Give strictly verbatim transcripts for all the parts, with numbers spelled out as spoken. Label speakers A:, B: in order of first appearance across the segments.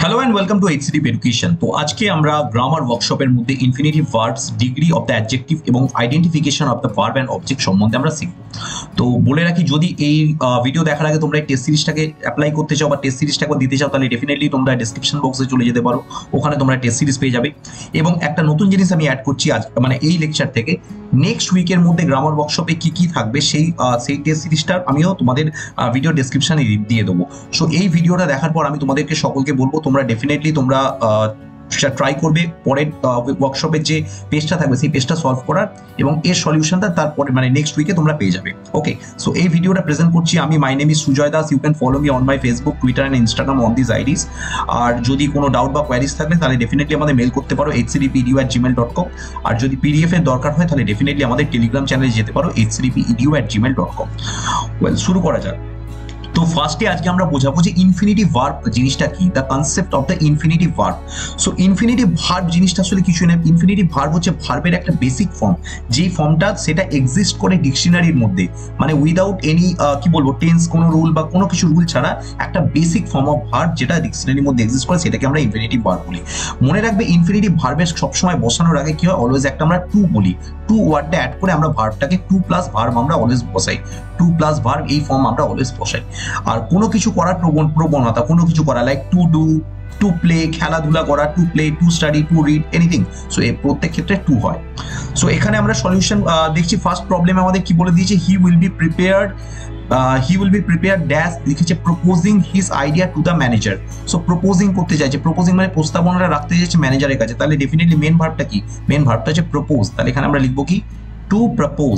A: Hello and welcome to HCDP education. তো আজকে আমরা গ্রামার ওয়ার্কশপের মধ্যে infinitive verbs, degree of the adjective এবং identification of the verb and object সম্বন্ধে আমরা শিখব। তো বলে রাখি, যদি এই ভিডিও দেখার আগে তোমরা এই টেস্ট সিরিজটাকে অ্যাপ্লাই করতে চাও বা টেস্ট সিরিজটাকে দিতে চাও, তাহলে ডেফিনেটলি তোমরা ডিসক্রিপশন বক্সে চলে যেতে পারো, ওখানে তোমরা টেস্ট সিরিজ পেয়ে যাবে। এবং একটা নতুন জিনিস আমি অ্যাড করছি আজ, মানে এই লেকচার থেকে নেক্সট উইকের মধ্যে গ্রামার ওয়ার্কশপে কি কি থাকবে সেই সেই টেস্ট সিরিজটা আমিও তোমাদের ভিডিও ডেসক্রিপশনে দিয়ে দেবো। সো এই ভিডিওটা দেখার পর আমি তোমাদেরকে সকলকে বলবো তোমরা ডেফিনেটলি তোমরা ট্রাই করবে পরের ওয়ার্কশপের যে পেজটা থাকবে সেই পেজটা সলভ করার, এবং এর সলিউশনটা তারপরে মানে নেক্সট উইকে তোমরা পেয়ে যাবে। ওকে, সো এই ভিডিওটা প্রেজেন্ট করছি আমি। My name is Sujoy Das. You can follow me on my Facebook, Twitter and Instagram on this IDs. আর যদি কোনো ডাউট বা কোয়ারিজ থাকলে তাহলে ডেফিনেটলি আমাদের মেল করতে পারো H C D P edu at Gmail dot com. আর যদি পিডিএফ এর দরকার হয় তাহলে ডেফিনেটলি আমাদের টেলিগ্রাম চ্যানেলে যেতে পারো H C D P edu at Gmail dot com. Well, শুরু করা যাক। তো ফার্স্টে আজকে আমরা বোঝাবো যে ইনফিনিটিভ ভার্ব জিনিসটা কি, the concept of the infinitive verb. So infinitive verb জিনিসটা আসলে কিছু না। ইনফিনিটিভ ভার্ব হচ্ছে ভার্বের একটা বেসিক ফর্ম, যেই ফর্মটা সেটা এক্সিস্ট করে ডিকশনারির মধ্যে, মানে উইদাউট এনি কি বলবো টেন্স, কোনো রুল বা কোনো কিছু রুল ছাড়া একটা বেসিক ফর্ম অফ ভার্ব যেটা ডিকশনারির মধ্যে এক্সিস্ট করে, সেটাকে আমরা ইনফিনিটিভ ভার্ব বলি। মনে রাখবে, ইনফিনিটিভ ভার্বের সবসময় বসানোর আগে কি হয়, অলওয়েজ একটা আমরা টু বলি। টু ওয়ার্ডটা অ্যাড করে আমরা ভার্বটাকে টু প্লাস ভার্ব আমরা অলওয়েজ বসাই। টু প্লাস ভার্ব এই ফর্ম আমরা অলওয়েজ বসাই। আর কোনো কিছু করার প্রবণ প্রবণতা, কোনো কিছু করা like to do, to play, খেলাধুলা করা, to play, to study, to read, anything. So এই প্রত্যেক ক্ষেত্রে টু হয়। সো এখানে আমরা সলিউশন দেখছি। ফার্স্ট প্রবলেমে আমাদের কি বলে দিয়েছে, he will be prepared he will be prepare dash লিখেছে proposing his idea to the manager. So proposing করতে চাইছে, প্রপোজিং মানে প্রস্তাবনাটা রাখতে চাইছে ম্যানেজারের কাছে। তাহলে ডেফিনেটলি মেন ভার্বটা কি, মেন ভার্বটা হচ্ছে প্রপোজ। তাহলে এখানে আমরা লিখবো কি, to propose,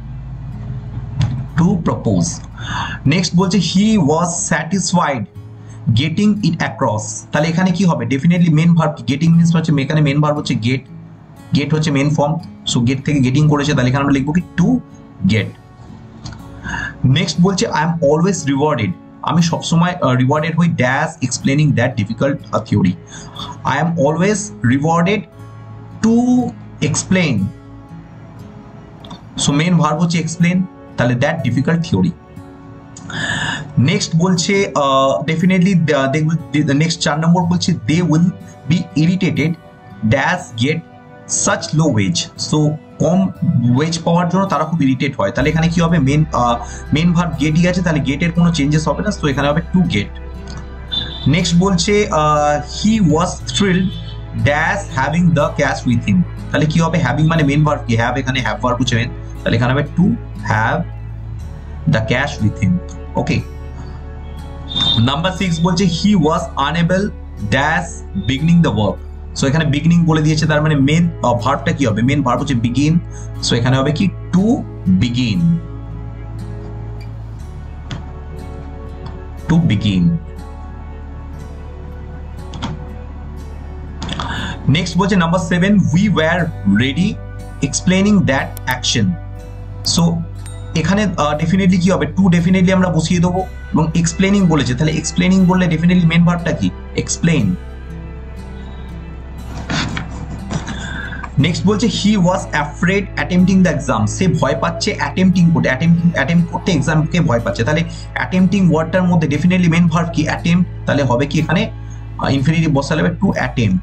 A: to propose. Next বলছে he was satisfied getting it across. তাহলে এখানে কি হবে, ডেফিনেটলি মেন ভার্ব কি, গেটিং মিন্স হচ্ছে, এখানে মেন ভার্ব হচ্ছে গেট, গেট হচ্ছে মেন ফর্ম। সো গেট থেকে গেটিং করেছে, তাহলে এখানে আমরা লিখবো কি, টু গেট। নেক্সট বলছে আই এম অলওয়েজ রিওয়ার্ডেড, আমি সবসময় রিওয়ার্ডেড হই dash explaining that difficult theory. I am always rewarded to explain. So main verb হচ্ছে এক্সপ্লেন, তাহলে দ্যাট ডিফিকাল্ট থিওরি। নেক্সট বলছে ডেফিনেটলি নেক্সট চার নম্বর বলছে they will be irritated dash get such low wages. So কম wages পাওয়ার জন্য তারা খুব ইরিটেট হয়। তাহলে এখানে কি হবে, মেন মেন ভার্ব গেটই আছে, তাহলে গেটের কোনো চেঞ্জেস হবে না। তো এখানে হবে টু গেট। নেক্সট বলছে he was thrilled dash having the cash with him. তাহলে কি হবে, হ্যাভিং মানে মেন ভার্ব কি, হ্যাভ, এখানে হ্যাভ ভার্ব হচ্ছে মেন, তাহলে এখানে হবে to have the cash with him. Okay, number six বলছে he was unable dash beginning the work. So এখানে beginning বলে দিয়েছে, তার মানে মেন ভার্বটা কি হবে, মেন ভার্ব হচ্ছে begin। সো এখানে হবে কি, to begin, to begin। নেক্সট বলছে number seven we were ready explaining that action. So এখানে ডেফিনেটলি কি হবে, টু ডেফিনেটলি আমরা বসিয়ে দেবো, এবং এক্সপ্লেনিং বলেছে, তাহলে এক্সপ্লেনিং বললে ডেফিনেটলি মেন ভার্বটা কি, এক্সপ্লেইন। নেক্সট বলছে he was afraid attempting the exam, সে ভয় পাচ্ছে অ্যাটেম্পটিং করতে, অ্যাটেম্পটিং অ্যাটেম্প করতে এক্সামকে ভয় পাচ্ছে। তাহলে অ্যাটেম্পটিং ওয়ার্ডটার মধ্যে ডেফিনেটলি মেন ভার্ব কি, অ্যাটেম্প, তাহলে হবে কি এখানে ইনফিনিটিভ বসালে হবে টু অ্যাটেম্প।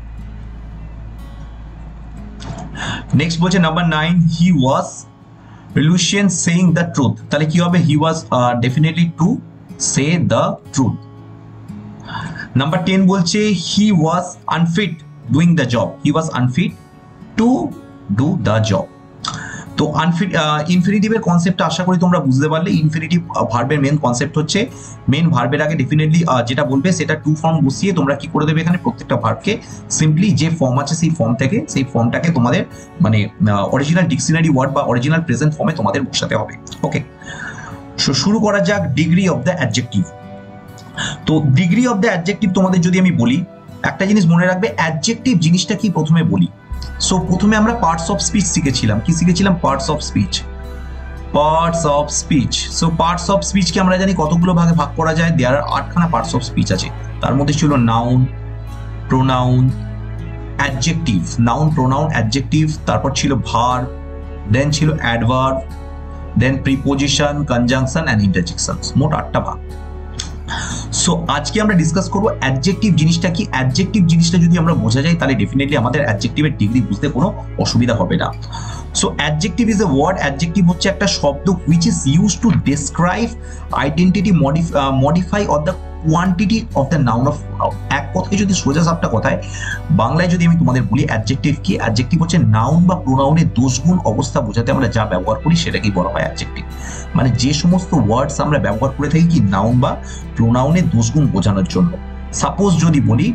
A: নেক্সট বলছে number nine he was reluctant saying the truth। তাহলে কি হবে, he was uh, definitely to say the truth। Number ten বলছে he was unfit doing the job, he was unfit to do the job। তো আনফিট ইনফিনিটিভের কনসেপ্টটা আশা করি তোমরা বুঝতে পারলে। ইনফিনিটিভ ভার্বের মেন কনসেপ্ট হচ্ছে, মেন ভার্বের আগে ডেফিনেটলি যেটা বলবে সেটা টু ফর্ম বসিয়ে তোমরা কি করে দেবে, এখানে প্রত্যেকটা ভার্বকে সিম্পলি যে ফর্ম আছে সেই ফর্ম থেকে সেই ফর্মটাকে তোমাদের মানে অরিজিনাল ডিকশনারি ওয়ার্ড বা অরিজিনাল প্রেজেন্ট ফর্মে তোমাদের বসাতে হবে। ওকে, সো শুরু করা যাক ডিগ্রি অফ দ্য অ্যাডজেক্টিভ। তো ডিগ্রি অফ দ্য অ্যাডজেক্টিভ তোমাদের যদি আমি বলি, একটা জিনিস মনে রাখবে, অ্যাডজেক্টিভ জিনিসটা কি প্রথমে বলি। সো প্রথমে আমরা পার্টস অফ স্পিচ শিখেছিলাম, কি শিখেছিলাম, parts of speech, parts of speech. So parts of স্পিচকে আমরা জানি কতগুলো ভাগে ভাগ করা যায়, দেয়ার আর আটখানা পার্টস অফ স্পিচ আছে। তার মধ্যে ছিল noun, pronoun, adjective, noun, pronoun, adjective, তারপর ছিল ভার্ব, দেন ছিল adverb, then preposition, conjunction and interjection. মোট আটটা ভাগ। সো আজকে আমরা ডিসকাস করব অ্যাডজেক্টিভ জিনিসটা কি। অ্যাডজেক্টিভ জিনিসটা যদি আমরা বোঝা যায় তাহলে ডেফিনেটলি আমাদের অ্যাডজেক্টিভের ডিগ্রি বুঝতে কোনো অসুবিধা হবে না। So adjective is a word. Adjective হচ্ছে একটা শব্দ which is use to describe identity, modify or the quantity of the noun of pronoun. এক কথায় যদি সোজা সাপটা কথায় বাংলায় যদি আমি তোমাদের বলি অ্যাডজেক্টিভ কি, অ্যাডজেক্টিভ হচ্ছে নাউন বা প্রোনাউনের দোষগুণ অবস্থা বোঝাতে আমরা যা ব্যবহার করি সেটাকেই বলা হয় অ্যাডজেক্টিভ। মানে যে সমস্ত ওয়ার্ডস আমরা ব্যবহার করে থাকি কি নাউন বা প্রোনাউনের দোষগুণ বোঝানোর জন্য। সাপোজ যদি বলি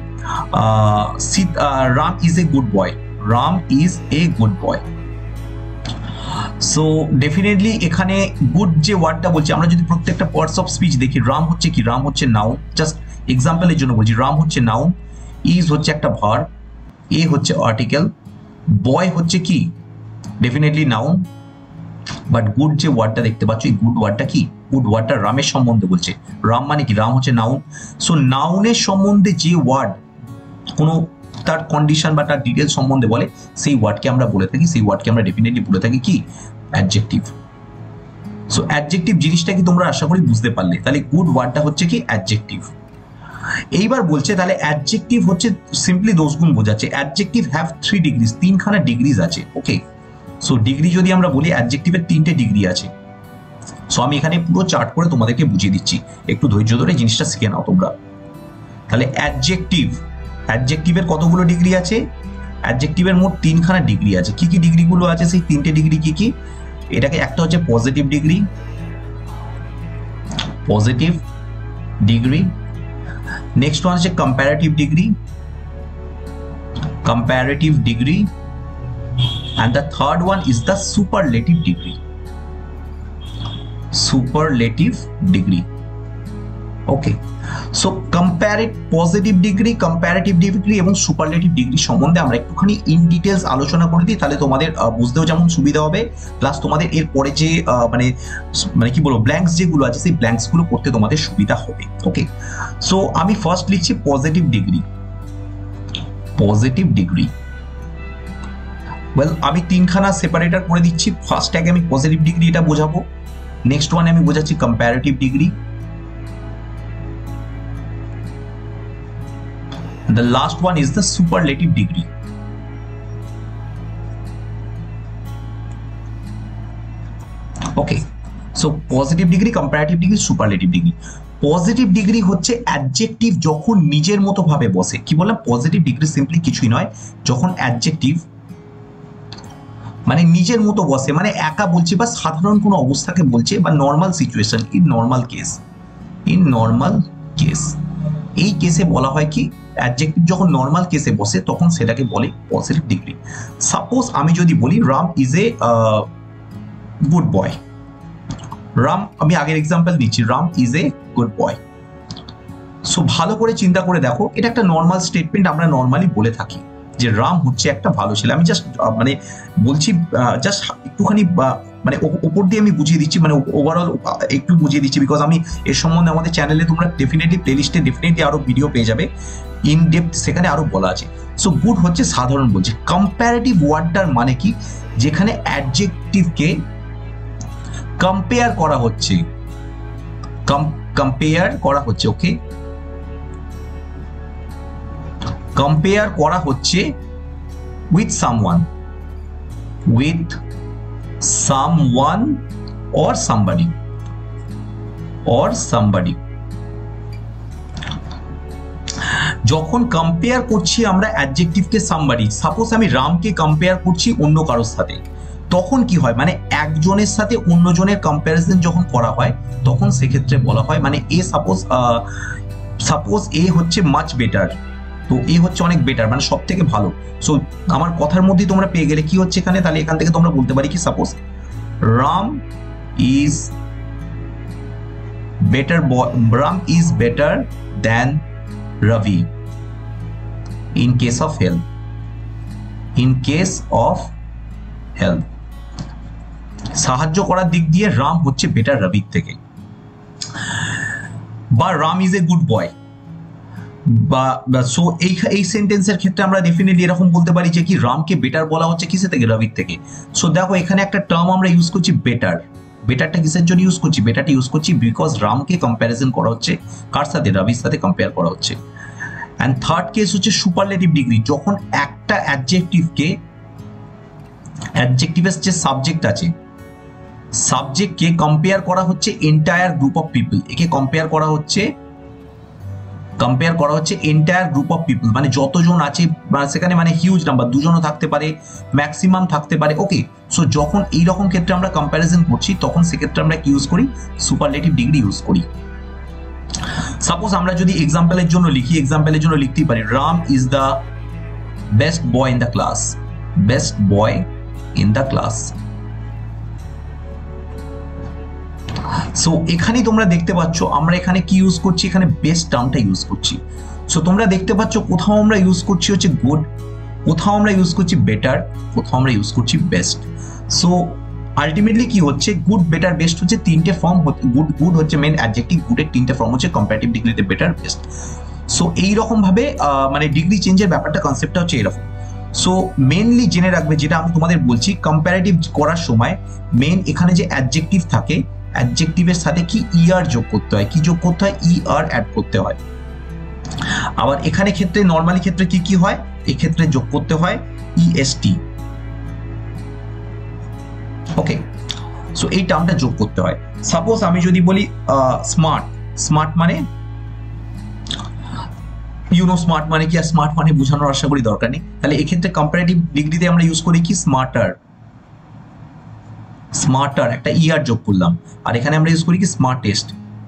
A: Ram is a good boy, Ram is a good boy. So definitely এখানে গুড যে ওয়ার্ডটা বলছি, আমরা যদি প্রত্যেকটা পার্টস অফ স্পিচ দেখি, রাম হচ্ছে কি, রাম হচ্ছে নাউন। জাস্ট এক্সাম্পলের জন্য বলছি, রাম হচ্ছে নাউন, ইজ হচ্ছে একটা ভার্ব, এ হচ্ছে আর্টিকেল, বয় হচ্ছে কি ডেফিনেটলি নাউন। বাট গুড যে ওয়ার্ডটা দেখতে পাচ্ছ, এই গুড ওয়ার্ডটা কি, গুড ওয়ার্ডটা রামের সম্বন্ধে বলছে। রাম মানে কি, রাম হচ্ছে নাউন। সো নাউনের সম্বন্ধে যে ওয়ার্ড কোনো তার কন্ডিশন বা তার ডিটেলস সম্বন্ধে বলে সেই ওয়ার্ডকে আমরা বলে থাকি, সেই ওয়ার্ডকে আমরা ডেফিনেটলি বলে থাকি কি অ্যাডজেক্টিভ। সো অ্যাডজেক্টিভ জিনিসটা কি তোমরা আশা করি বুঝতে পারলে। তাহলে গুড ওয়ার্ডটা হচ্ছে কি অ্যাডজেক্টিভ। এইবার বলছে তাহলে অ্যাডজেক্টিভ হচ্ছে সিম্পলি দোষগুণ বোঝাচ্ছে। অ্যাডজেক্টিভ হ্যাভ থ্রি ডিগ্রিজ, তিনখানা ডিগ্রিজ আছে। ওকে, সো ডিগ্রি যদি আমরা বলি অ্যাডজেক্টিভের তিনটে ডিগ্রি আছে। সো আমি এখানে পুরো চার্ট করে তোমাদেরকে বুঝিয়ে দিচ্ছি, একটু ধৈর্য ধরে জিনিসটা শিখে নাও তোমরা। তাহলে অ্যাডজেক্টিভ, অ্যাডজেক্টিভের কতগুলো ডিগ্রি আছে, অ্যাডজেক্টিভের মোট তিনখানা ডিগ্রি আছে। কি কি ডিগ্রিগুলো আছে, সেই তিনটে ডিগ্রি কি কি, এটাকে একটা হচ্ছে positive degree, positive degree, next one হচ্ছে comparative degree, comparative degree, and the third one is the superlative degree, superlative degree. Okay, so comparative positive degree, comparative degree এবং সুপারলেটিভ ডিগ্রি সম্বন্ধে আমরা একটুখানি ইন ডিটেলস আলোচনা করে দিই, তাহলে তোমাদের বুঝতেও যেমন সুবিধা হবে, প্লাস তোমাদের এর পরে যে মানে মানে কি বলবো ব্ল্যাঙ্কস যেগুলো আছে সেই ব্ল্যাঙ্কস গুলো করতে তোমাদের সুবিধা হবে। ওকে, সো আমি ফার্স্ট লিখছি positive degree. Positive degree, well আমি তিনখানা সেপারেটর করে দিচ্ছি। ফার্স্ট আগে আমি পজিটিভ ডিগ্রি এটা বোঝাবো, নেক্সট ওয়ানে আমি বোঝাচ্ছি comparative degree, the last one is the superlative degree. Okay, so positive degree, comparative degree, superlative degree. Positive degree হচ্ছে অ্যাডজেক্টিভ যখন নিজের মতো ভাবে বসে। কি বললাম, পজিটিভ ডিগ্রি সিম্পলি কিছুই নয়, যখন অ্যাডজেক্টিভ মানে নিজের মতো বসে, মানে একা বলছে বা সাধারণ কোনো অবস্থাকে বলছে বা normal situation, in normal case, in normal case, এই কেসে বলা হয় কি অ্যাডজেক্টিভ যখন নর্মাল কেসে বসে তখন সেটাকে বলে পজিটিভ ডিগ্রি। সাপোজ আমি যদি বলি Ram is a good boy, Ram আমি আগের এক্সাম্পল দিচ্ছি, Ram is a good boy. So ভালো করে চিন্তা করে দেখো, এটা একটা নর্মাল স্টেটমেন্ট, আমরা নর্মালি বলে থাকি যে রাম হচ্ছে একটা ভালো ছেলে। আমি জাস্ট মানে বলছি, জাস্ট একটুখানি মানে উপর দিয়ে আমি বুঝিয়ে দিচ্ছি, মানে ওভারঅল একটু বুঝিয়ে দিচ্ছি, বিকজ আমি এর সম্বন্ধে আমাদের চ্যানেলে তোমরা ডেফিনেটলি প্লেলিস্টে ডেফিনেটলি আরো ভিডিও পেয়ে যাবে ইন ডেপথ, সেখানে আরো বলা আছে। সো গুড হচ্ছে সাধারণ বলছি। কম্পারেটিভ ওয়ার্ডটার মানে কি, যেখানে অ্যাডজেক্টিভকে কম্পেয়ার করা হচ্ছে, কম্পেয়ার করা হচ্ছে ওকে, কম্পেয়ার করা হচ্ছে with someone, with someone or somebody or somebody। যখন কম্পেয়ার করছি আমরা অ্যাডজেক্টিভকে সামবাডি, সাপোজ আমি রামকে কম্পেয়ার করছি অন্য কারোর সাথে, তখন কি হয়, মানে একজনের সাথে অন্যজনের কম্প্যারিজন যখন করা হয় তখন সেক্ষেত্রে বলা হয়, মানে এ সাপোজ সাপোজ এ হচ্ছে মাচ বেটার, তো এ হচ্ছে অনেক বেটার, মানে সব থেকে ভালো। সো আমার কথার মধ্যে তোমরা পেয়ে গেলে কি হচ্ছে এখানে, তাহলে এখান থেকে তোমরা বলতে পারি কি, suppose Ram is better, Ram is better than Rabi in case of health, in case of health, সাহায্য করার দিক দিয়ে রাম হচ্ছে বেটার রবির থেকে। বা Ram is a good boy, বা সো এই এই সেন্টেন্সের ক্ষেত্রে আমরা ডেফিনেটলি এরকম বলতে পারি যে কি রামকে বেটার বলা হচ্ছে কিসে থেকে, রবির থেকে। সো দেখো এখানে একটা টার্ম আমরা ইউজ করছি বেটার, বেটারটা কিসের জন্য ইউজ করছি? বেটারটা ইউজ করছি বিকজ রামকে কম্প্যারিজন করা হচ্ছে কার সাথে? রবির সাথে কম্পেয়ার করা হচ্ছে। অ্যান্ড থার্ড কেস হচ্ছে সুপারলেটিভ ডিগ্রি, যখন একটা অ্যাডজেক্টিভকে অ্যাডজেক্টিভের যে সাবজেক্ট আছে সাবজেক্টকে কম্পেয়ার করা হচ্ছে এন্টায়ার গ্রুপ অফ পিপল, একে কম্পেয়ার করা হচ্ছে কম্পেয়ার করা হচ্ছে এন্টায়ার গ্রুপ অফ পিপল, মানে যতজন আছে সেখানে, মানে হিউজ নাম্বার, দুজনও থাকতে পারে, ম্যাক্সিমাম থাকতে পারে। ওকে, সো যখন এই রকম ক্ষেত্রে আমরা কম্প্যারিজন করছি তখন সেক্ষেত্রে আমরা কি ইউজ করি? সুপারলেটিভ ডিগ্রি ইউজ করি। সাপোজ আমরা যদি এক্সাম্পলের জন্য লিখি, এক্সাম্পলের জন্য লিখতেই পারি Ram is the best boy in the class, best boy in the class. So এখানেই তোমরা দেখতে পাচ্ছ আমরা এখানে কি ইউজ করছি? এখানে বেস্ট টার্মটা ইউজ করছি। সো তোমরা দেখতে পাচ্ছ কোথাও আমরা ইউজ করছি হচ্ছে গুড, কোথাও আমরা ইউজ করছি বেটার, কোথাও আমরা ইউজ করছি বেস্ট। সো আলটিমেটলি কি হচ্ছে? গুড, বেটার, বেস্ট হচ্ছে তিনটে ফর্ম। গুড গুড হচ্ছে মেন অ্যাডজেক্টিভ, গুডের তিনটে ফর্ম হচ্ছে কম্পারেটিভ ডিগ্রিতে বেটার, বেস্ট। সো এইরকম ভাবে মানে ডিগ্রি চেঞ্জের ব্যাপারটা, কনসেপ্টটা হচ্ছে এরকম। সো মেনলি জেনে রাখবে, যেটা আমি তোমাদের বলছি, কম্পারেটিভ করার সময় মেন এখানে যে অ্যাডজেক্টিভ থাকে, অ্যাডজেক্টিভের সাথে কি ইআর যোগ করতে হয়, কি যোগ করতে হয়? ইআর অ্যাড করতে হয়। আবার এখানে ক্ষেত্রে নরমালি ক্ষেত্রে কি কি হয়? এই ক্ষেত্রে যোগ করতে হয় ইএসটি। ওকে, সো এই টার্মটা যোগ করতে হয়। সাপোজ আমি যদি বলি স্মার্ট, স্মার্ট মানে ইউনো স্মার্ট মানে কি? আর স্মার্ট মানে বোঝানোর আশা করি দরকার নেই। তাহলে এক্ষেত্রে কম্পারেটিভ ডিগ্রিতে আমরা ইউজ করি কি? স্মার্টার, স্মার্টার একটা ইআর যোগ করলাম। আর এখানে আমরা ইউজ করি কি? স্মার্টেস্ট।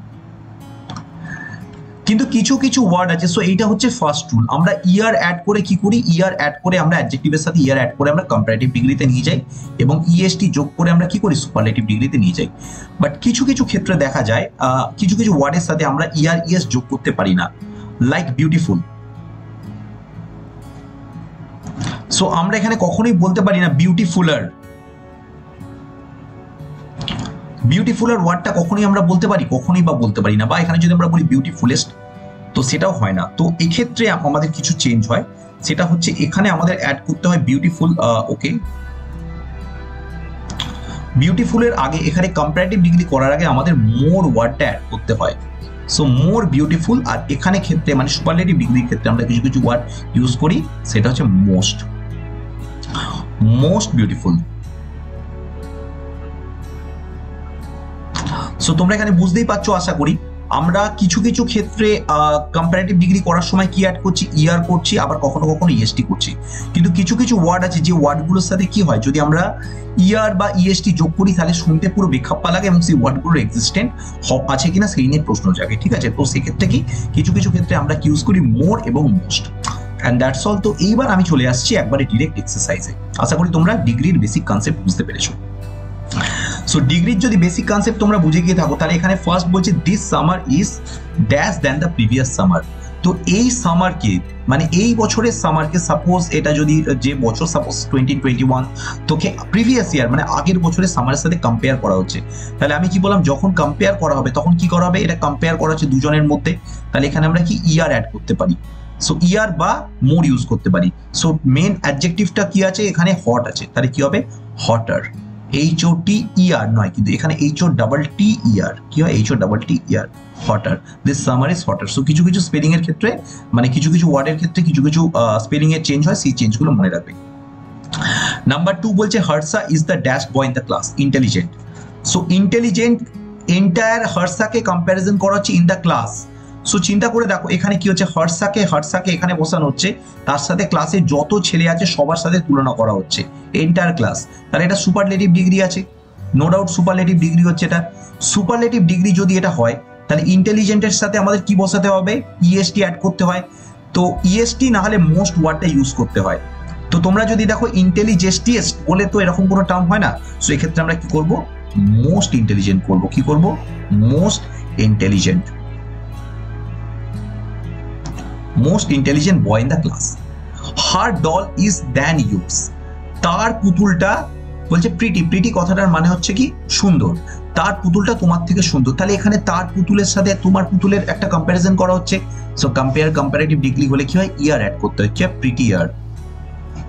A: কিন্তু কিছু কিছু ওয়ার্ড আছে, সো এইটা হচ্ছে ফার্স্ট রুল, আমরা ইআর অ্যাড করে কি করি? ইআর অ্যাড করে আমরা অ্যাডজেক্টিভের সাথে ইআর অ্যাড করে আমরা কম্পারেটিভ ডিগ্রিতে নিয়ে যাই, এবং ইএসটি যোগ করে আমরা কি করি? সুপারলেটিভ ডিগ্রিতে নিয়ে যাই। বাট কিছু কিছু ক্ষেত্রে দেখা যায় কিছু কিছু ওয়ার্ডের সাথে আমরা ইআর ইএস যোগ করতে পারি না, লাইক বিউটিফুল। সো আমরা এখানে কখনোই বলতে পারি না বিউটিফুলার, বিউটিফুলার ওয়ার্ডটা কখনোই আমরা বলতে পারি? কখনোই বা বলতে পারি না। বা এখানে যদি আমরা বলি বিউটিফুলেস্ট, তো সেটাও হয় না। তো এই ক্ষেত্রে আমাদের কিছু চেঞ্জ হয়, সেটা হচ্ছে এখানে আমাদের অ্যাড করতে হয় বিউটিফুল। ওকে, বিউটিফুলের আগে এখানে কম্পারেটিভ ডিগ্রি করার আগে আমাদের মোর ওয়ার্ডটা অ্যাড করতে হয়। So more beautiful. আর এখানে ক্ষেত্রে মানে সুপারলেটিভ ডিগ্রির ক্ষেত্রে আমরা কিছু কিছু ওয়ার্ড ইউজ করি, সেটা হচ্ছে মোস্ট, মোস্ট বিউটিফুল। সো তোমরা এখানে বুঝতেই পারছো আশা করি, আমরা কিছু কিছু ক্ষেত্রে কম্পারেটিভ ডিগ্রি করার সময় কি অ্যাড করছি? ইআর করছি, আবার কখনো কখনো ইএসটি করছি। কিন্তু কিছু কিছু ওয়ার্ড আছে যে ওয়ার্ডগুলোর সাথে কি হয়, যদি আমরা ইআর বা ইএসটি যোগ করি তাহলে শুনতে পুরো বেখাপ্পা লাগে, এবং সেই ওয়ার্ডগুলোর এক্সিস্টেন্ট আছে কিনা সেই নিয়ে প্রশ্ন জাগে। ঠিক আছে, তো সেক্ষেত্রে কি কিছু কিছু ক্ষেত্রে আমরা কি ইউজ করি? মোর এবং মোস্ট। And that's all. তো এইবার আমি চলে আসছি একবারে ডিরেক্ট এক্সারসাইজে। আশা করি তোমরা ডিগ্রির বেসিক কনসেপ্ট বুঝতে পেরেছো। সো ডিগ্রির যদি বেসিক কনসেপ্ট তোমরা বুঝে গিয়ে থাকো, তাহলে এখানে ফার্স্ট বলছে this summer is dash than the previous summer. তো এই সামারকে মানে এই বছরের সামারকে, সাপোজ এটা যদি যে বছর সাপোজ টোয়েন্টি টোয়েন্টি ওয়ান, তোকে প্রিভিয়াস ইয়ার মানে আগের বছরের সামারের সাথে কম্পেয়ার করা হচ্ছে। তাহলে আমি কি বললাম? যখন কম্পেয়ার করা হবে তখন কি করা হবে? এটা কম্পেয়ার করা হচ্ছে দুজনের মধ্যে, তাহলে এখানে আমরা কি ইআর অ্যাড করতে পারি। সো ইয়ার বা মোর ইউজ করতে পারি। সো মেন অ্যাডজেক্টিভটা কি আছে? এখানে হট আছে, তাহলে কি হবে? হটার। এইচ ও টি ইআর নয়, কিন্তু এখানে H O double T E R কি হয়? H O double T E R, hotter. This summer is hotter. So কিছু কিছু স্পেলিং এর ক্ষেত্রে মানে কিছু কিছু ওয়ার্ডের ক্ষেত্রে কিছু কিছু স্পেলিং এর চেঞ্জ হয়, সেই চেঞ্জগুলো মনে রাখবে। নাম্বার টু বলছে Harsha is the dash boy in the class, intelligent. So intelligent entire হর্ষাকে কম্প্যারিজন করা হচ্ছে ইন দ্য ক্লাস। সো চিন্তা করে দেখো এখানে কি হচ্ছে? হর্ষাকে হর্ষাকে এখানে বসানো হচ্ছে, তার সাথে ক্লাসে যত ছেলে আছে সবার সাথে তুলনা করা হচ্ছে, এন্টায়ার ক্লাস। তাহলে এটা সুপারলেটিভ ডিগ্রি আছে, নো ডাউট সুপারলেটিভ ডিগ্রি হচ্ছে এটা। সুপারলেটিভ ডিগ্রি যদি এটা হয় তাহলে ইন্টেলিজেন্টের সাথে আমাদের কি বসাতে হবে? ইএসটি অ্যাড করতে হয়। তো ইএসটি না হলে মোস্ট ওয়ার্ডটা ইউজ করতে হয়। তো তোমরা যদি দেখো ইন্টেলিজেস্টিয়েস্ট বলে তো এরকম কোনো টার্ম হয় না। সো এক্ষেত্রে আমরা কি করব? মোস্ট ইন্টেলিজেন্ট করব। কি করব? Most intelligent, most intelligent boy in the class. Her doll is than yours, তার পুতুলটা বলছে প্রিটি। প্রিটি কথাটার মানে হচ্ছে কি? সুন্দর। তার পুতুলটা তোমার থেকে সুন্দর। তাহলে এখানে তার পুতুলের সাথে তোমার পুতুলের একটা কম্প্যারিজন করা হচ্ছে। সো কম্পেয়ার কম্পারেটিভ ডিগ্রি হলে কি হয়? ইয়ার অ্যাড করতে হয়। কি? Prettier,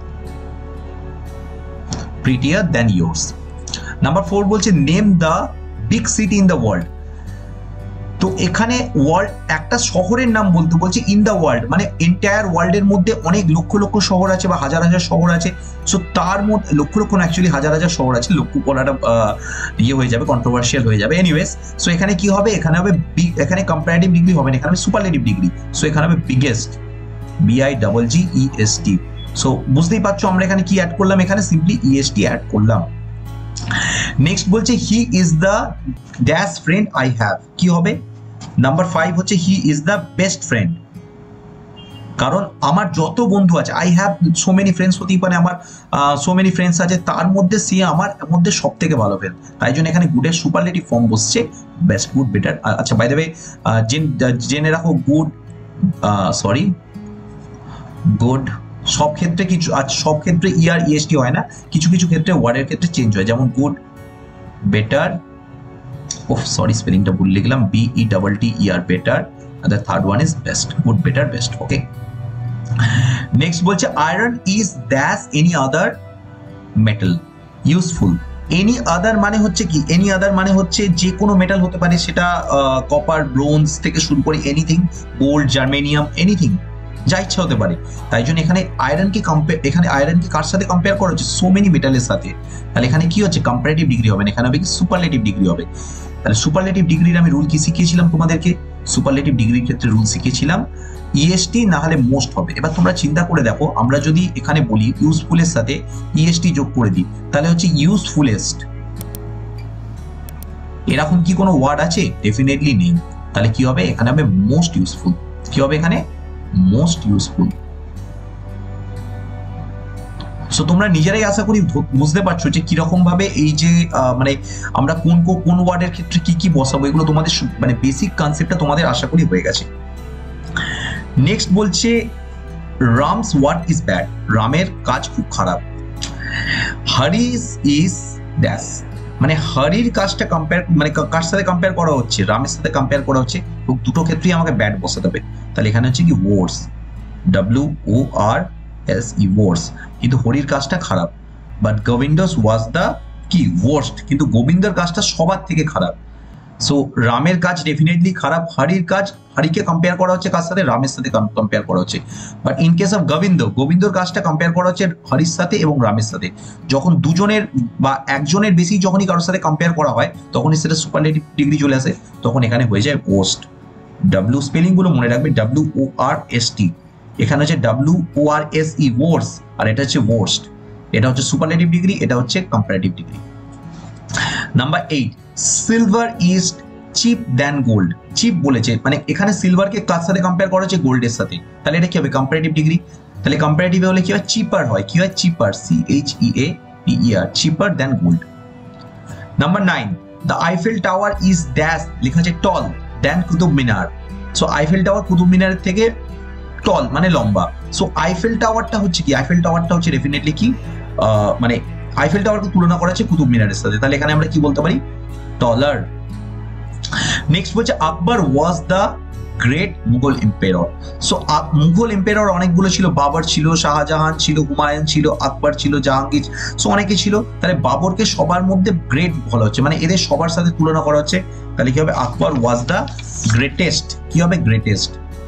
A: prettier than yours. Number four বলছে name the big city in the world. তো এখানে ওয়ার্ল্ড একটা শহরের নাম বলতে বলছে ইন দ্য ওয়ার্ল্ড, মানে এন্টায়ার ওয়ার্ল্ডের মধ্যে অনেক লক্ষ লক্ষ শহর আছে বা হাজার হাজার শহর আছে। সো তার মধ্যে লক্ষ লক্ষ না, অ্যাকচুয়ালি হাজার হাজার শহর আছে, লক্ষ বলাটা ইয়ে হয়ে যাবে, কন্ট্রোভার্সিয়াল হয়ে যাবে। এনিওয়েজ, সো এখানে কি হবে, এখানে হবে এখানে কম্পারেটিভ ডিগ্রি হবে না, এখানে হবে সুপারলেটিভ ডিগ্রি। সো এখানে হবে biggest, B I double G E S T. So বুঝতেই পারছো আমরা এখানে কি অ্যাড করলাম, এখানে সিম্পলি ইএসটি অ্যাড করলাম। নেক্সট বলছে he is the dash friend I have, কি হবে নাম্বার ফাইভ হচ্ছে he is the best friend. কারণ আমার যত বন্ধু আছে, I have so many friends হতেই পারে, আমার সো মেনি ফ্রেন্ডস আছে, তার মধ্যে সে আমার মধ্যে সব থেকে ভালো ফ্রেন্ড, তাই জন্য এখানে গুডের সুপারলেটিভ ফর্ম বসছে বেস্ট, গুড, বেটার। আচ্ছা বাই দ্য ওয়ে জেনে রাখো গুড, সরি গুড সব ক্ষেত্রে কিছু, সব ক্ষেত্রে ইআর ইএসটি হয় না, কিছু কিছু ক্ষেত্রে ওয়ার্ডের ক্ষেত্রে চেঞ্জ হয়, যেমন গুড, বেটার, ও সরি স্পেলিংটা ভুল লিখলাম, B E double T E R, better, and the third one is best, good, better, best. Okay, next বলছে iron is dash any other metal useful। any other মানে হচ্ছে কি, any other মানে হচ্ছে যে কোনো মেটাল হতে পারে, সেটা কপার, ব্রোঞ্জ থেকে শুরু করে এনিথিং, গোল্ড, জার্মেনিয়াম, এনিথিং, যা ইচ্ছা হতে পারে। তাই জন্য এখানে আয়রনকে কম্পেয়ার, এখানে আয়রনকে কার সাথে কম্পেয়ার করা হচ্ছে, সো মেনি মেটালের সাথে। তাহলে এখানে কি হচ্ছে, কম্পারেটিভ ডিগ্রি হবে না, এখানে হবে কি সুপারলেটিভ ডিগ্রি হবে। তাহলে সুপারলেটিভ ডিগ্রির আমি রুল কি শিখিয়েছিলাম তোমাদেরকে, সুপারলেটিভ ডিগ্রির ক্ষেত্রে রুল শিখিয়েছিলাম ইএসটি না হলে মোস্ট হবে। এবার তোমরা চিন্তা করে দেখো, আমরা যদি এখানে বলি ইউজফুলের সাথে ইএসটি যোগ করে দিই, তাহলে হচ্ছে ইউজফুলেস্ট, এরকম কি কোনো ওয়ার্ড আছে, ডেফিনেটলি নেই। তাহলে কি হবে, এখানে হবে মোস্ট ইউজফুল, কি হবে এখানে মোস্ট ইউজফুল। সো তোমরা নিজেরাই আশা করি বুঝতে পারছো যে কিরকম ভাবে এই যে মানে আমরা কোন কোন ওয়ার্ডের ক্ষেত্রে কি কি বসাবো, এগুলো তোমাদের মানে বেসিক কনসেপ্টটা তোমাদের আশা করি হয়ে গেছে। নেক্সট বলছে রামস ওয়ার্ক ইজ ব্যাড, রামের কাজ খুব খারাপ। হরিস ইজ ড্যাশ, মানে হরির কাজটা কম্পেয়ার, মানে কার সাথে কম্পেয়ার করা হচ্ছে, রামের সাথে কম্পেয়ার করা হচ্ছে, দুটো ক্ষেত্রেই আমাকে ব্যাড বসাতে হবে। তাহলে এখানে হচ্ছে কি ওয়ার্স, ডাব্লিউ ও আর এস ই ওয়ার্স, কিন্তু হরির কাজটা খারাপ। বাট গোবিন্দস ওয়াজ দ্য কি ওয়ার্স্ট, কিন্তু গোবিন্দর কাজটা সবার থেকে খারাপ। সো রামের কাজ ডেফিনেটলি খারাপ, হরির কাজ, হরিকে কম্পেয়ার করা হচ্ছে কার সাথে, রামের সাথে কম্পেয়ার করা হচ্ছে। But in case of Govinda, গোবিন্দর কাজটা কম্পেয়ার করা হচ্ছে হরির সাথে এবং রামের সাথে। যখন দুজনের বা একজনের বেশি যখনই কারোর সাথে কম্পেয়ার করা হয়, তখনই সেটা সুপারলেটিভ ডিগ্রি চলে আসে, তখন এখানে হয়ে যায় ওয়ার্স্ট। ডাব্লিউ স্পেলিং গুলো মনে রাখবে, ডাব্লিউ ও আর এস টি, এখানে হচ্ছে ডাব্লিউ ও আর এস ই ওয়ার্স, আর এটা হচ্ছে ওয়ার্স্ট। এটা হচ্ছে সুপারলেটিভ ডিগ্রি, এটা হচ্ছে comparative degree. Number eight, silver is cheap than gold. Cheap বলেছে, মানে এখানে সিলভারকে কার সাথে কম্পেয়ার করা হচ্ছে, গোল্ডের সাথে। তাহলে এটা কি হবে, কম্পারেটিভ ডিগ্রি। তাহলে কম্পারেটিভ হলে কি হয়, চিপার হয়, কি হয় cheaper, C H E A P E R, cheaper than gold. Number nine, the Eiffel tower is dash, লেখা আছে tall than Qutub Minar. So Eiffel tower কুতুব মিনারের থেকে টল মানে লম্বা। সো আইফেল টাওয়ারটা হচ্ছে কি, আইফেল টাওয়ারটা হচ্ছে ডেফিনেটলি কি, মানে আইফেল টাওয়ারকে তুলনা করা হচ্ছে কুতুব মিনারের সাথে, তাহলে এখানে আমরা কি বলতে পারি, টলার। নেক্সট বলছে Akbar was the great Mughal empire. So Mughal empire অনেকগুলো ছিল, বাবর ছিল, শাহজাহান ছিল, হুমায়ুন ছিল, আকবর ছিল, জাহাঙ্গীর, সো অনেকে ছিল। তাহলে বাবরকে সবার মধ্যে গ্রেট বলা হচ্ছে, মানে এদের সবার সাথে তুলনা করা হচ্ছে। তাহলে কি হবে, আকবর ওয়াজ দ্য গ্রেটেস্ট, কি হবে greatest,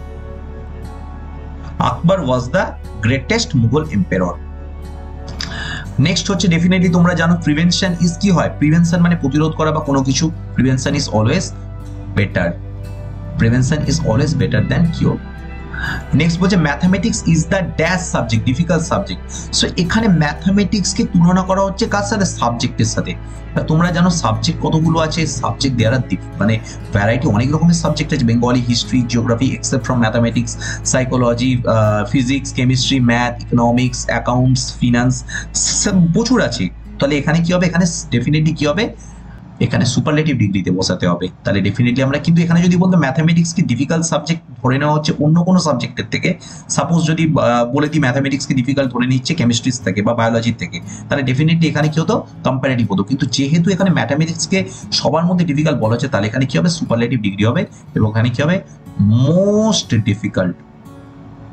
A: Akbar was the greatest Mughal empire. Next হচ্ছে ডেফিনেটলি তোমরা জানো প্রিভেনশন ইজ কি হয়, প্রিভেনশন মানে প্রতিরোধ করা বা কোনো কিছু, prevention is always better, prevention is always better than cure. Next বলছে mathematics is the dash subject, difficult subject. So এখানে ম্যাথমেটিক্সকে তুলনা করা হচ্ছে কার সাথে, সাবজেক্টের সাথে। তোমরা জানো সাবজেক্ট কতগুলো আছে, সাবজেক্ট দেয়ার আর মানে ভ্যারাইটি, অনেক রকমের সাবজেক্ট আছে, Bengali, history, geography, except from mathematics, psychology, physics, chemistry, math, economics, accounts, finance, প্রচুর আছে। তাহলে এখানে কি হবে, এখানে ডেফিনেটলি কি হবে, এখানে সুপারলেটিভ ডিগ্রিতে বসাতে হবে। তাহলে ডেফিনেটলি আমরা, কিন্তু এখানে যদি বলতো ম্যাথামেটিক্সকে ডিফিকাল্ট সাবজেক্ট ধরে নেওয়া হচ্ছে অন্য কোনো সাবজেক্টের থেকে, সাপোজ যদি বলে দিই ম্যাথামেটিক্সকে ডিফিকাল্ট ধরে নিচ্ছে কেমিস্ট্রির থেকে বা বায়োলজির থেকে, তাহলে ডেফিনেটলি এখানে কি হতো, কম্পারেটিভ হতো। কিন্তু যেহেতু এখানে ম্যাথামেটিক্সকে সবার মধ্যে ডিফিকাল্ট বলা হচ্ছে, তাহলে এখানে কি হবে, সুপারলেটিভ ডিগ্রি হবে, এবং এখানে কি হবে, মোস্ট ডিফিকাল্ট।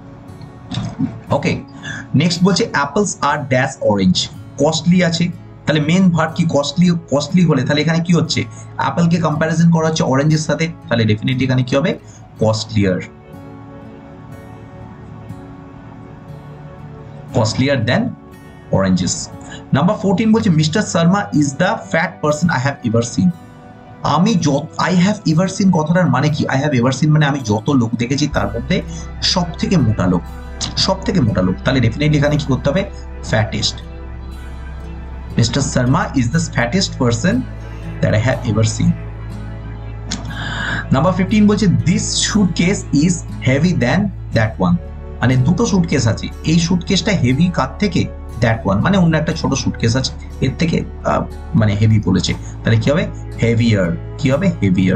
A: ওকে, নেক্সট বলছে অ্যাপলস আর ড্যাশ অরেঞ্জ, কস্টলি আছে, তাহলে মেন ভার্ব কি কস্টলি, কস্টলি হলে তাহলে এখানে কি হচ্ছে অ্যাপেলকে কম্প্যারিজন করা হচ্ছে অরেঞ্জের সাথে, তাহলে ডেফিনেটলি এখানে কি হবে costlier, costlier than oranges. Number fourteen বলছে mister Sharma is the fat person I have ever seen. আমি যত আই হ্যাভ এভার সিন কথাটার মানে কি, আই হ্যাভ এভার সিন মানে আমি যত লোক দেখেছি তার মধ্যে সব থেকে মোটা লোক, সব থেকে মোটা লোক, তাহলে ডেফিনেটলি এখানে কি করতে হবে fattest. Mister Sharma is the fattest person that I have ever seen. Number fifteen বলছে this suitcase is heavy than that one, মানে দুটো সুটকেস আছে, এই সুটকেসটা হেভি কার থেকে, দ্যাট ওয়ান মানে অন্য একটা ছোট সুটকেস আছে এর থেকে মানে হেভি বলেছে, তাহলে কি হবে হেভিয়ার, কি হবে হেভিয়ার,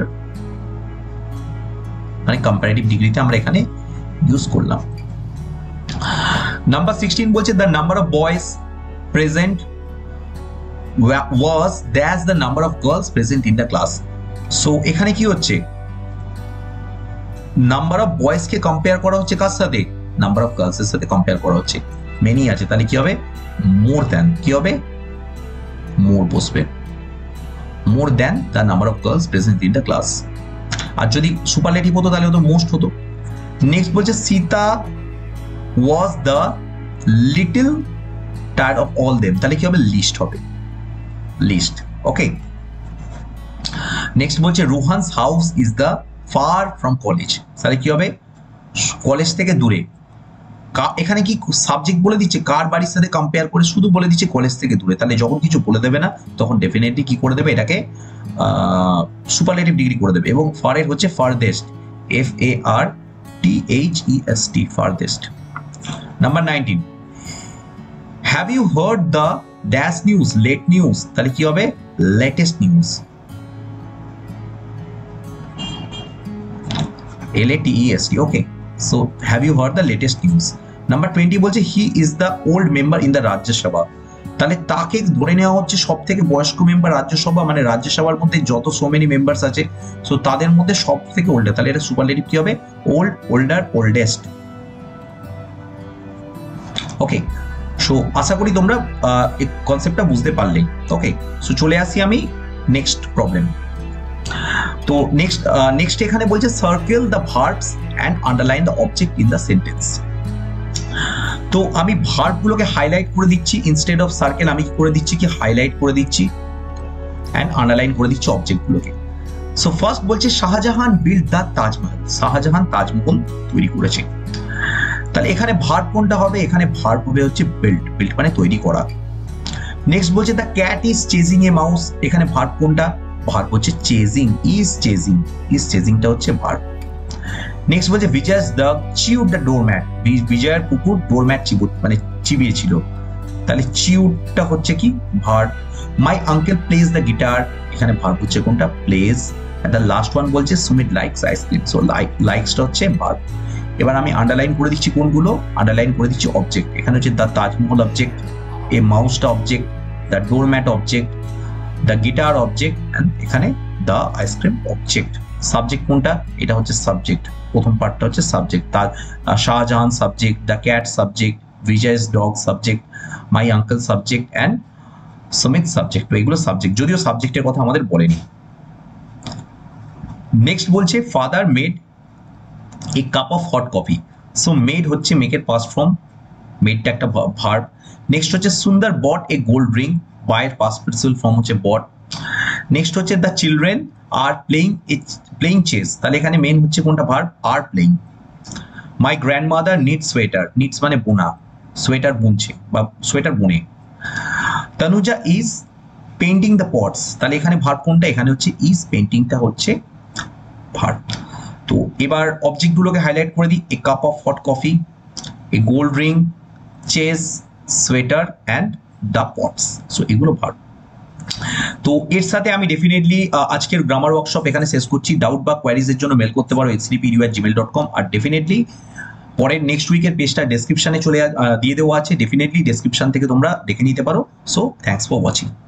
A: মানে কম্পারেটিভ ডিগ্রিতে আমরা এখানে ইউজ করলাম। নাম্বার সিক্সটিন বলছে the number of boys present was that's the number of girls present in the class. So এখানে কি হচ্ছে নাম্বার অফ বয়েজ কে কম্পেয়ার করা হচ্ছে কার সাথে, নাম্বার অফ গার্লস এর সাথে কম্পেয়ার করা হচ্ছে, মেনি আছে তাহলে কি হবে মোর দ্যান, কি হবে মোর বসবে, more than the number of girls present in the class. আর যদি সুপারলেটিভ হতো তাহলে হতো মোস্ট হতো। নেক্সট বলছে Sita was the little tired of all them, তাহলে কি হবে লিস্ট হবে, লিস্ট। ওকে, নেক্সট বলছে Rohan's house is the far from college, তাহলে কি হবে কলেজ থেকে দূরে। এখানে কি সাবজেক্ট বলে দিচ্ছে কার বাড়ির সাথে কম্পেয়ার করে, শুধু বলে দিচ্ছে কলেজ থেকে দূরে, তাহলে যখন কিছু বলে দেবে না তখন ডেফিনেটলি কি করে দেবে এটাকে সুপারলেটিভ ডিগ্রি করে দেবে। এবং ফারের হচ্ছে farthest, F A R T H E S T, farthest. Number nineteen have you heard the dash news, late news, তাহলে কি হবে latest news, L A T E S T. Okay, so have you heard the latest news. Number twenty বলছে he is the old member in the Rajya Sabha, তাহলে তাকে ধরে নেওয়া হচ্ছে সব থেকে বয়স্ক মেম্বার রাজ্যসভা, মানে রাজ্যসভার মধ্যে যত সো মেনি মেম্বার্স আছে সো তাদের মধ্যে সব থেকে ওল্ডার, তাহলে এটা সুপারলেটিভ কি হবে old, older, oldest. Okay, so আশা করি তোমরা এই কনসেপ্টটা বুঝতে পারলে। ওকে, সো চলে আসি আমি নেক্সট প্রবলেম। তো নেক্সট নেক্সট এখানে বলছে circle the verbs and underline the object in the sentence. তো আমি ভার্ব গুলোকে হাইলাইট করে দিচ্ছি, ইনস্টেড অফ সার্কেল আমি কি করে দিচ্ছি কি হাইলাইট করে দিচ্ছি অ্যান্ড আন্ডারলাইন করে দিচ্ছি অবজেক্ট গুলোকে। সো ফার্স্ট বলছে শাহজাহান বিল্ড দ্য তাজমহল, শাহজাহান তাজমহল তৈরি করেছে, তাহলে এখানে ভার্ব কোনটা হবে, এখানে ভার্ব হবে হচ্ছে বিল্ড, বিল্ড মানে তৈরি করা। নেক্সট বলছে the cat is chasing a mouse, এখানে ভার্ব কোনটা, ভার্ব হচ্ছে চেজিং, ইজ চেজিং, ইজ চেজিংটা হচ্ছে ভার্ব। নেক্সট বলছে Vijay's dog chewed the doormat, বিজয়ের কুকুর ডোরম্যাট চিবুট মানে চিবিয়েছিল, তাহলে চিউডটা হচ্ছে কি verb. My uncle plays the guitar, এখানে ভার্ব হচ্ছে কোনটা plays. And the last one বলছে Sumit likes ice cream, so like লাইকসটা হচ্ছে ভার্ব। এবার আমি আন্ডারলাইন করে দিচ্ছি কোনগুলো, আন্ডারলাইন করে দিচ্ছি অবজেক্ট, এখানে হচ্ছে দ্য তাজমহল অবজেক্ট, এ মাউসটা object, the doormat object, the guitar object, and এখানে দ্য আইসক্রিম অবজেক্ট। সাবজেক্ট কোনটা, এটা হচ্ছে সাবজেক্ট, প্রথম পার্টটা হচ্ছে সাবজেক্ট, তার Shah Jahan subject, the cat subject, Vijay's dog subject, my uncle subject and Sumit subject. তো এগুলো সাবজেক্ট, যদিও সাবজেক্টের কথা আমাদের বলেনি। নেক্সট বলছে father made a cup of hot coffee, so made হচ্ছে মেকের পাস্ট ফর্ম, মেডটা একটা ভার্ব। নেক্সট হচ্ছে Sundar bought a gold ring, বায়ের পাস্ট পার্টিসিপল ফর্ম হচ্ছে বট। নেক্সট হচ্ছে the children are playing playing chess, তাহলে এখানে মেন হচ্ছে কোনটা verb are playing. My grandmother knits sweater, knits মানে বোনা, সোয়েটার বুনছে বা সোয়েটার বুনে। Tanuja is painting the pots, তাহলে এখানে ভার্ব কোনটা, এখানে হচ্ছে ইজ, পেইন্টিংটা হচ্ছে ভার্ব। তো এবার অবজেক্ট গুলোকে হাইলাইট করে দিই, a cup of hot coffee, a gold ring, chess, sweater and the pots, so এগুলো ভার্ব। তো এর সাথে আমি ডেফিনেটলি আজকের গ্রামার ওয়ার্কশপ এখানে শেষ করছি। ডাউট বা কোয়ারিজ এর জন্য মেল করতে পারো H D P U at Gmail dot com. আর ডেফিনেটলি পরের নেক্সট উইকের পেজটা ডেসক্রিপশনে চলে দিয়ে দেওয়া আছে, ডেফিনেটলি ডেসক্রিপশন থেকে তোমরা দেখে নিতে পারো। So thanks for watching.